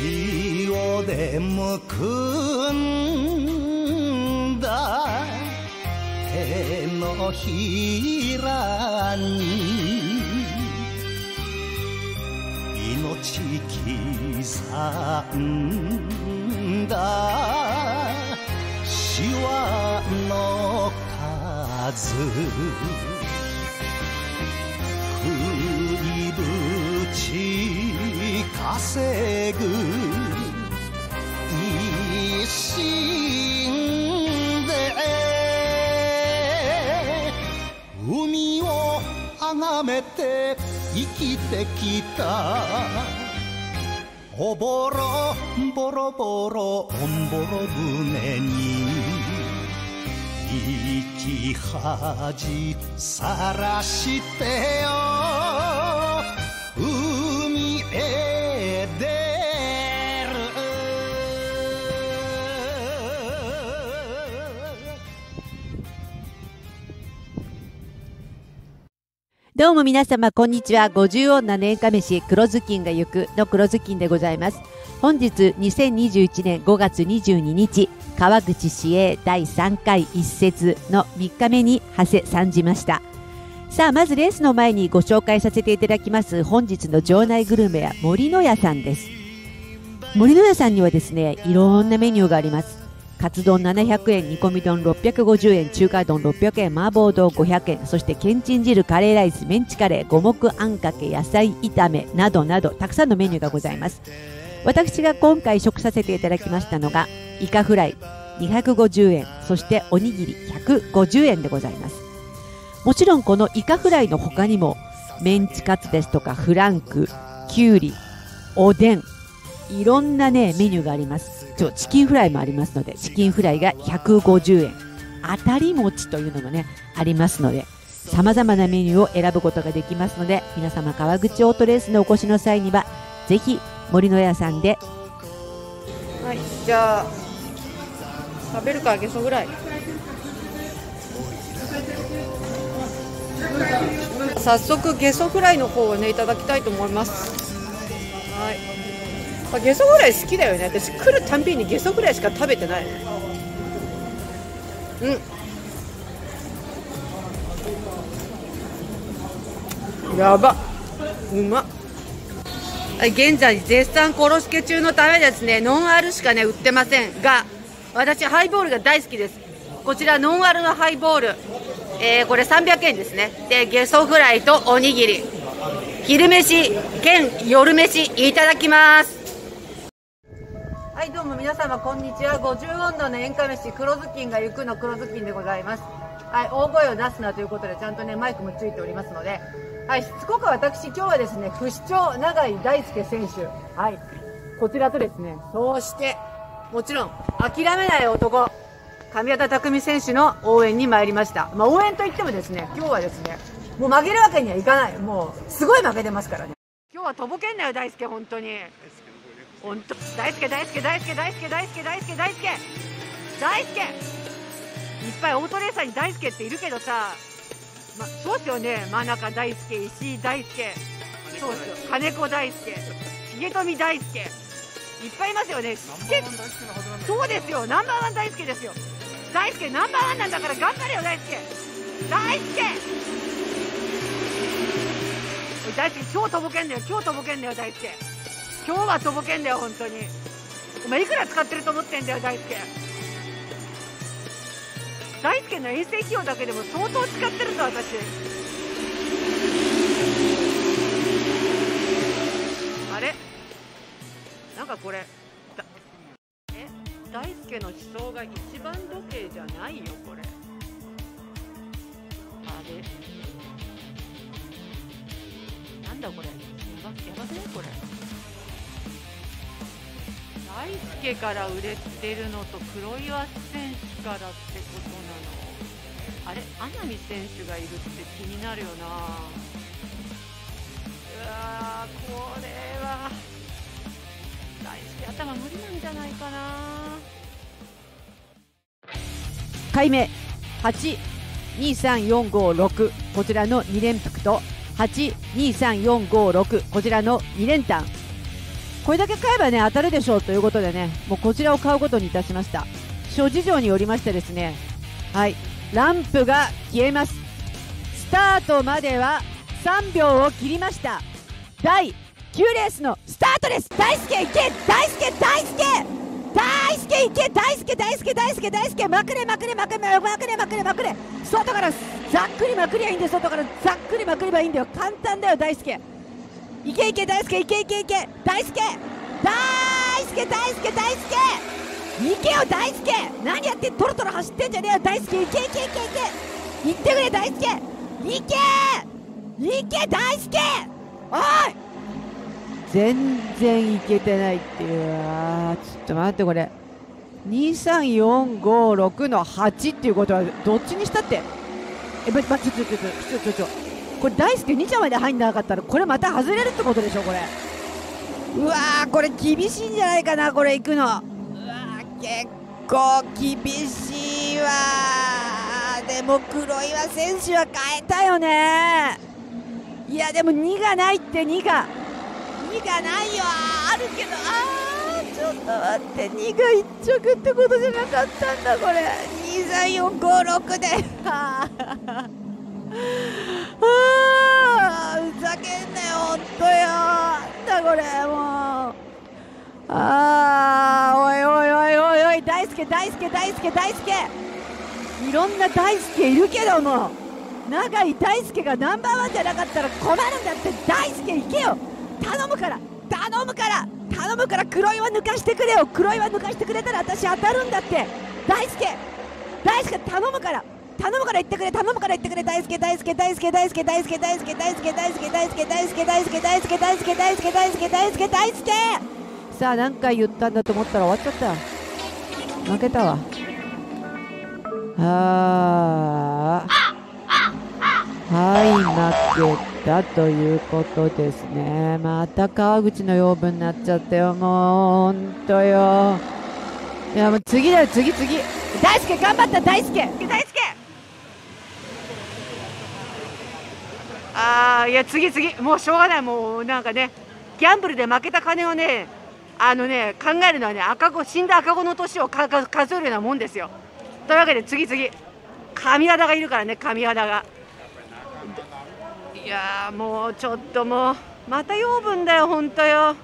潮でむくんだ手のひらに命刻んだシワの数食いぶち稼ぐ一心で海をあがめて生きてきたおぼろボロボロおんぼろ船に生き恥さらしてよ海へ出るどうも皆様こんにちは。50女年間飯黒ずきんが行くの黒ずきんでございます。本日2021年5月22日川口市営第3回一節の3日目に参じました。さあまずレースの前にご紹介させていただきます本日の場内グルメは森の屋さんです。森の屋さんにはですねいろんなメニューがあります。カツ丼700円、煮込み丼650円、中華丼600円、麻婆丼500円、そしてけんちん汁、カレーライス、メンチカレー、五目あんかけ、野菜炒めなどなどたくさんのメニューがございます。私が今回食させていただきましたのがイカフライ250円、そしておにぎり150円でございます。もちろんこのイカフライの他にもメンチカツですとかフランク、きゅうり、おでん、いろんなねメニューがあります。チキンフライもありますのでチキンフライが150円、当たり餅というのもねありますのでさまざまなメニューを選ぶことができますので、皆様川口オートレースにお越しの際にはぜひ森の屋さんで。はい、じゃあ食べるかゲソフライ。早速ゲソフライの方をねいただきたいと思います。はい、ゲソフライ好きだよね。私来るたんびにゲソフライしか食べてない。やばうまっ。現在絶賛コロスケ中のためですねノンアルしかね売ってませんが、私ハイボールが大好きです。こちらノンアルのハイボール、これ300円ですね。でゲソフライとおにぎり、昼飯兼夜飯いただきます。はい、どうも皆様こんにちは。50温度の演歌飯黒ずきんが行くの黒ずきんでございます。はい、大声を出すなということでちゃんとねマイクもついておりますので、はい、しつこく私今日はですね不死鳥永井大輔選手、はい、こちらとですね、そしてもちろん諦めない男神谷拓実選手の応援に参りました。応援といってもですね今日はですねもう負けるわけにはいかない。もうすごい負けてますからね。今日はとぼけんなよ大輔、本当に本当大輔大輔大輔大輔大輔大輔大輔大輔いっぱいオートレーサーに大輔っているけどさ、そうですよね。真中大輔、石井大輔、そうですよ、金子大輔、重富大輔、いっぱいいますよね。そうですよ、ナンバーワン大輔ですよ。大輔ナンバーワンなんだから頑張れよ大輔。大輔大輔今日とぼけんだよ、今日とぼけんだよ大輔。今日はとぼけんだよ本当に。お前いくら使ってると思ってんだよ大輔。大輔の遠征費用だけでも相当使ってるぞ私。あれなんかこれ大輔の思想が一番時計じゃないよこれ。あれなんだこれ、やばくねこれ。大輔から売れてるのと黒岩選手からってことなの。あれ穴見選手がいるって気になるよな。うわーこれは大輔頭無理なんじゃないかな。回目823456こちらの2連服と823456こちらの2連単これだけ買えばね当たるでしょうということでね、もうこちらを買うことにいたしました。諸事情によりましてですね、はい、ランプが消えます。スタートまでは3秒を切りました。第9レースのスタートです。大輔いけ、大輔大輔大輔いけ、大輔大輔大輔大輔、まくれまくれまくれまくれまくれまくれ、外からざっくりまくりゃいいんだよ。外からざっくりまくればいいんだよ。簡単だよ大輔。いけいけ大輔、いけいけいけ大輔大輔大輔大輔、いけよ大輔、何やってトロトロ走ってんじゃねえよ大輔。いけいけいけいけ、いってくれ大輔、いけいけ大輔、おい全然いけてないっていう。ちょっと待って、これ23456の8っていうことはどっちにしたってこれ大輔2着まで入んなかったらこれまた外れるってことでしょこれ。うわー、これ厳しいんじゃないかなこれ行くの。うわー、結構厳しいわー。でも黒岩選手は変えたよね。いやでも2がないって、2がないよ。あるけど、ちょっと待って、2が1着ってことじゃなかったんだこれ。23456でふざけんなよほんとよ。なんだこれもう。おいおいおいおいおい、大輔大輔大輔大輔、いろんな大輔いるけども、永井大輔がナンバーワンじゃなかったら困るんだって。大輔行けよ、頼むから頼むから頼むから、黒岩抜かしてくれよ。黒岩抜かしてくれたら私当たるんだって。大輔大輔頼むから言ってくれ、頼むから言ってくれ。大輔大輔大輔大輔大輔大輔大輔大輔大輔大輔大輔大輔大輔大輔大輔大輔大輔。さあ何回言ったんだと思ったら終わっちゃった。負けたわ。はい負けたということですね。また川口の養分になっちゃったよ。もうほんとよ。いやもう次だよ次。大輔頑張った大輔。いや次もうしょうがない。もうなんかね、ギャンブルで負けた金をね考えるのはね、死んだ赤子の年を数えるようなもんですよ。というわけで次神和田がいるからね。神和田が、いやーもうちょっともうまた養分だよほんとよ。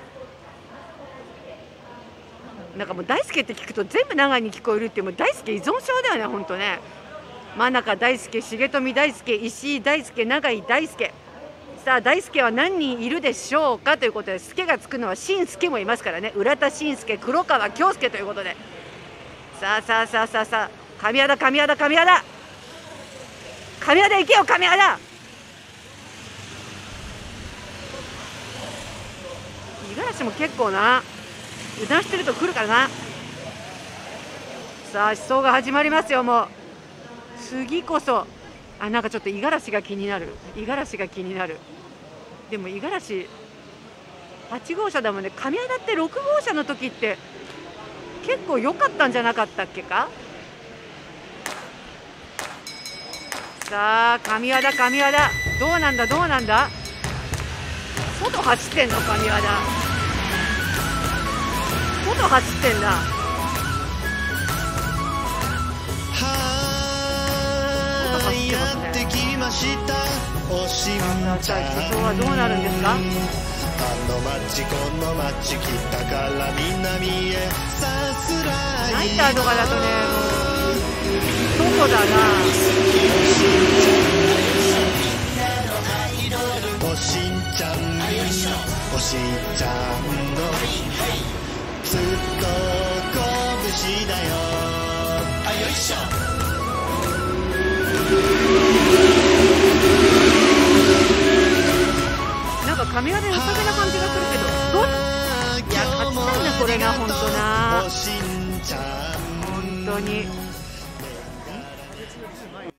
なんかもう大輔って聞くと全部長井に聞こえるっていう、もう大輔依存症だよねほんとね。真中大輔、重富大輔、石井大輔、永井大輔。さあ大輔は何人いるでしょうかということで、輔がつくのは新輔もいますからね。浦田新輔、黒川京介ということで、さあ神和田行けよ神和田。五十嵐も結構な油断してると来るからな。さあ思想が始まりますよ。もう次こそなんかちょっと五十嵐が気になる。でも五十嵐8号車だもんね。神和田って6号車の時って結構良かったんじゃなかったっけか。さあ神和田どうなんだ外走ってんの神和田、外走ってんだ。やってきましたおしんちゃん。今日はどうなるんですか。 あの町この町北から南へさすらい。 ナイターとかだとねもう外だな。 おしんちゃんのずっと拳だよ。よいしょ。 なんか神和で良さげな感じがするけど、いや勝ちたいなこれな、ほんとな、本当に。